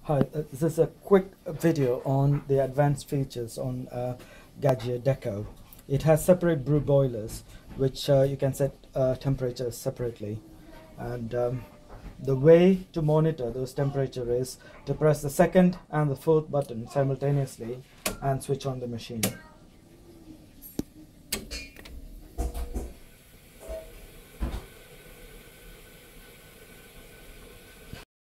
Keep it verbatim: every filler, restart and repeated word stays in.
Hi, uh, this is a quick video on the advanced features on uh, Gaggia Deco. It has separate brew boilers, which uh, you can set uh, temperatures separately. And um, the way to monitor those temperatures is to press the second and the fourth button simultaneously and switch on the machine.